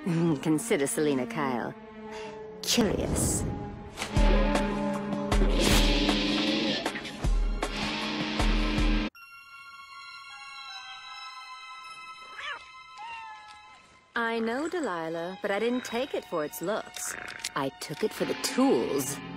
Consider Selena Kyle curious. I know, Delilah, but I didn't take it for its looks. I took it for the tools.